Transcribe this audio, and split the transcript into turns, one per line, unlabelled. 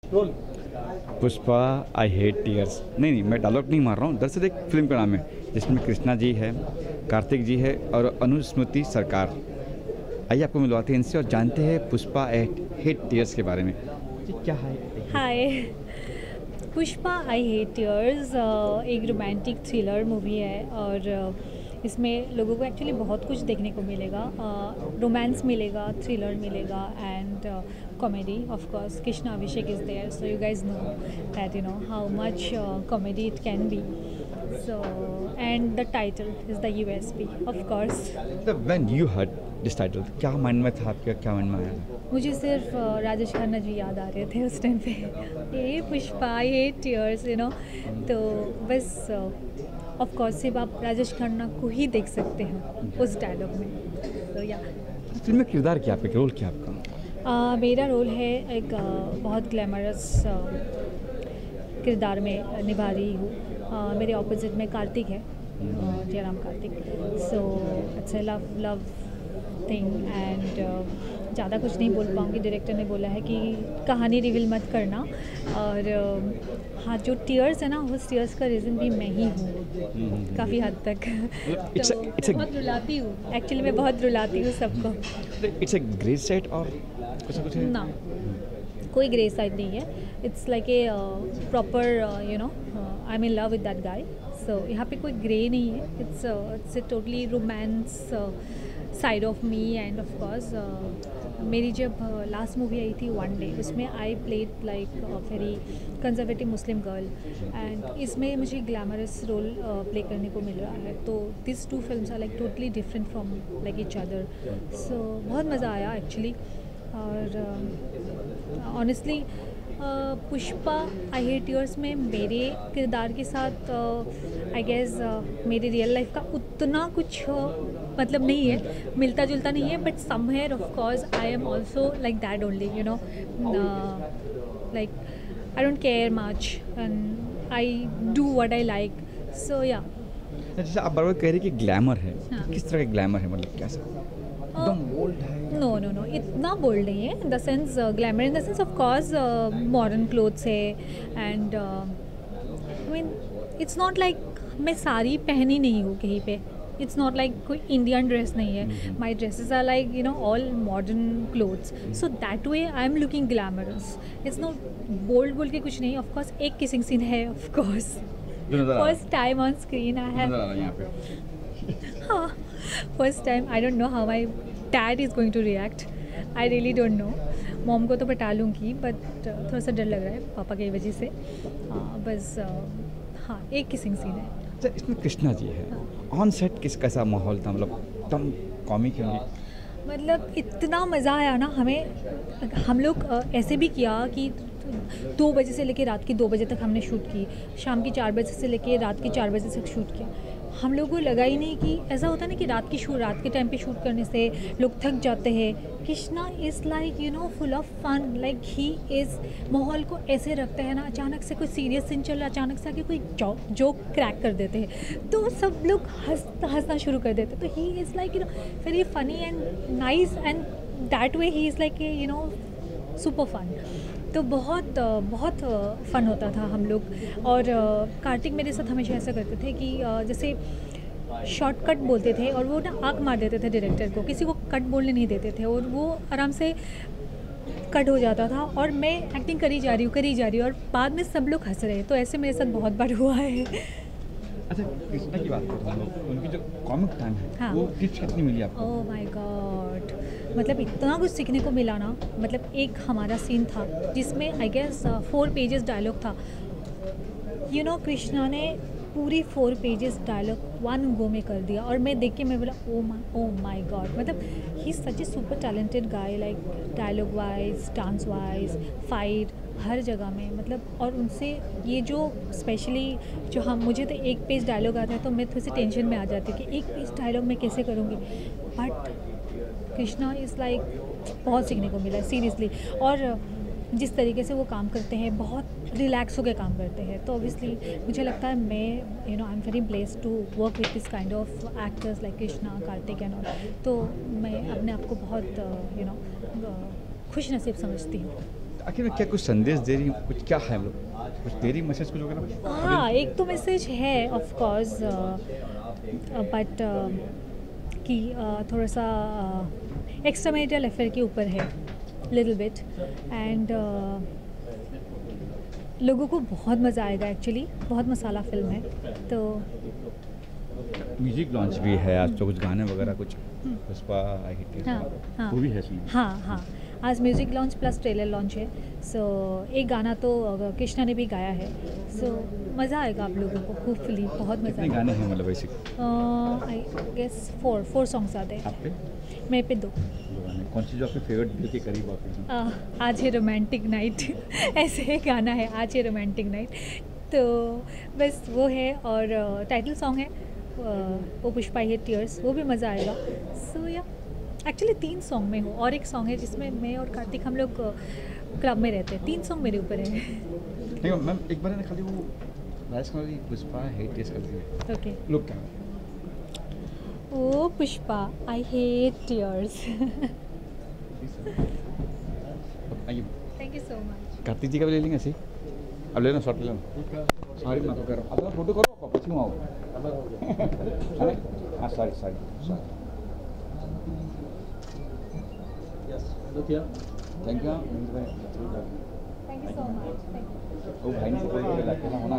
Pushpa I hate tears. नहीं नहीं, मैं डायलॉग नहीं मार रहा हूँ, दरअसल एक फिल्म का नाम है जिसमें कृष्णा जी है, कार्तिक जी है और अनुस्मृति सरकार। आइए आपको मिलवाते हैं इनसे और जानते हैं पुष्पा एट हेट टीयर्स के बारे में। जी क्या है?
Hi. Pushpa I hate tears एक रोमांटिक थ्रिलर मूवी है और इसमें लोगों को एक्चुअली बहुत कुछ देखने को मिलेगा। रोमांस मिलेगा, थ्रिलर मिलेगा and comedy. Of course Krishna Abhishek is there, so you guys know that you know how much comedy it can be. So, and the title is the USP, of course.
When you heard this title, क्या mind में था आपके, क्या mind में आया था?
मुझे सिर्फ राजेश खन्ना जी याद आ रहे थे उस टाइम पे। ये पुष्पा ये टीयर्स यू नो, तो बस ऑफ कोर्स सिर्फ आप राजेश खन्ना को ही देख सकते हैं उस डायलॉग में। तो या
फिल्म में किरदार क्या आपका, रोल क्या आपका?
मेरा रोल है एक बहुत ग्लैमरस किरदार में निभा रही हूँ। मेरे ऑपोजिट में कार्तिक है, Jayaram Kartik. So it's a love thing and ज़्यादा कुछ नहीं बोल पाऊँगी। डायरेक्टर ने बोला है कि कहानी रिवील मत करना। और हाँ, जो टीयर्स है ना, उस टीयर्स का रीज़न भी मैं ही हूँ काफ़ी हद तक। तो बहुत रुलाती हूँ, एक्चुअली मैं बहुत रुलाती हूँ सबको।
इट्स अ ग्रे साइड और कुछ है?
ना, कोई ग्रे साइड नहीं है। It's like a proper you know I am in love with that guy. So यहाँ पे कोई ग्रे नहीं है। It's a totally romance side of me and of course मेरी जब लास्ट मूवी आई थी वन डे, उसमें I played like very conservative Muslim girl and इसमें मुझे ग्लैमरस रोल प्ले करने को मिल रहा है। तो this two films are like totally different from like each other. So बहुत मज़ा आया एक्चुअली। और honestly Pushpa I hate tears में मेरे किरदार के साथ आई गेस मेरे रियल लाइफ का उतना कुछ मतलब नहीं है, मिलता जुलता नहीं है। But somewhere of course I am also like that only, you know, like I don't care much and I do what I like. So या
जैसे आप बार-बार कह रही कि ग्लैमर है,
हाँ।
किस तरह का ग्लैमर है, मतलब कैसा? एकदम बोल्ड है?
नो नो नो, इतना बोल्ड नहीं है। In the sense glamour in the sense of course modern clothes है and I mean it's not like मैं साड़ी पहनी नहीं हूँ कहीं पे। इट्स नॉट लाइक कोई इंडियन ड्रेस नहीं है। My dresses are like you know all modern clothes, so that way I am looking glamorous. It's not bold बोल के कुछ नहीं। ऑफ कोर्स एक किसिंग सीन है, of course first time on screen I have.
यहाँ पे
हाँ, first time. I don't know how my dad is going to react, I really don't know. Mom को तो बता लूँगी बट थोड़ा सा डर लग रहा है पापा की वजह से। बस हाँ, एक किसिंग सीन है।
अच्छा, इसमें कृष्णा जी है, ऑन सेट कैसा माहौल था, मतलब एकदम कॉमिक होंगे?
मतलब इतना मज़ा आया ना हमें। हम लोग ऐसे भी किया कि 2 बजे से लेके रात की 2 बजे तक हमने शूट की, शाम की 4 बजे से लेके रात की 4 बजे तक शूट किया। हम लोगों को लगा ही नहीं कि ऐसा होता है ना कि रात के टाइम पे शूट करने से लोग थक जाते हैं। Krishna is like you know full of fun, like he is माहौल को ऐसे रखते हैं ना। अचानक से कोई सीरियस सीन चल रहा है, अचानक से आके कोई जोक क्रैक कर देते हैं तो सब लोग हंसना शुरू कर देते हैं। तो he is like you know very funny and nice and that way he is like you know super fun. तो बहुत बहुत फ़न होता था हम लोग। और कार्तिक मेरे साथ हमेशा ऐसा करते थे कि जैसे शॉर्टकट बोलते थे और वो ना आँख मार देते थे डायरेक्टर को, किसी को कट बोलने नहीं देते थे और वो आराम से कट हो जाता था और मैं एक्टिंग करी जा रही हूँ और बाद में सब लोग हंस रहे हैं। तो ऐसे मेरे साथ बहुत बार हुआ है।
अच्छा, कृष्णा की बात करते हैं, उनकी जो कॉमिक टाइम है,
हाँ।
वो टिप्स कितनी मिली आपको?
ओह माय गॉड, मतलब इतना कुछ सीखने को मिला ना। मतलब एक हमारा सीन था जिसमें आई गेस 4 पेजेस डायलॉग था। यू नो कृष्णा ने पूरी 4 पेजेस डायलॉग 1 गो में कर दिया और मैं देख के मैं बोला ओ माय गॉड। मतलब he is such a super talented guy, like dialogue wise, dance wise, fight, हर जगह में। मतलब और उनसे ये जो स्पेशली जो हम मुझे तो 1 पेज डायलॉग आता है तो मैं थोड़ी सी टेंशन में आ जाती हूँ कि 1 पेज डायलॉग मैं कैसे करूँगी। बट कृष्णा इज़ लाइक बहुत सीखने को मिला सीरियसली। और जिस तरीके से वो काम करते हैं, बहुत रिलैक्स होकर काम करते हैं। तो ऑब्वियसली मुझे लगता है मैं you know I am very blessed to work with this kind of actors like Krishna, Kartik and all. तो मैं अपने आप को बहुत यू नो खुश नसीब समझती हूँ।
आखिर में क्या कुछ संदेश दे रही हूँ, कुछ क्या है हम लोग, कुछ दे रही मैसेज कुछ वगैरह?
हाँ, एक तो मैसेज है ऑफ कोर्स, बट कि थोड़ा सा एक्स्ट्रा मैरिटल अफेयर के ऊपर है, लिटिल बिट, एंड लोगों को बहुत मज़ा आएगा। एक्चुअली बहुत मसाला फिल्म है। तो
म्यूजिक लॉन्च भी है आज, तो कुछ गाने वगैरह कुछ पुष्पा आई हिट
हाँ, हाँ,
वो भी है सुना?
हाँ, हाँ, आज music launch plus trailer launch है। सो एक गाना तो कृष्णा ने भी गाया है। सो मज़ा आएगा आप लोगों को, होपफुली बहुत मज़ा
कितने
आएगा।
गाने हैं मतलब basic
I guess four songs आते हैं।
आप पे?
मेरे पे 2।
दो गाने। कौन सी जो आपके फेवरेट दिल के करीब आपके?
आज है रोमांटिक नाइट ऐसे एक गाना है, आज है रोमांटिक नाइट। तो बस वो है, और टाइटल सॉन्ग है वो पुष्पा हिट टीयर्स, वो भी मज़ा आएगा। सो या एक्चुअली 3 सॉन्ग में हो, और एक सॉन्ग है जिसमें मैं और कार्तिक हम लोग क्लब में रहते हैं। 3 सॉन्ग मेरे ऊपर है।
नहीं मैम, एक बार ना खाली वो राजकुमार वाली पुष्पा हेट टेस्ट करती है।
ओके।
लोग क्या
oh Pushpa I hate tears.
आइए,
thank you so much.
Kartik ji का भी ले लेंगे ऐसे ही? अब ले लो, शॉर्ट ले लो। सॉरी मैं तो कर रहा हूँ, अब फोटो करो आप पीछे आओ। हाँ sorry sorry thank you.
Thank you so much. Thank you.
वो भाई ने होना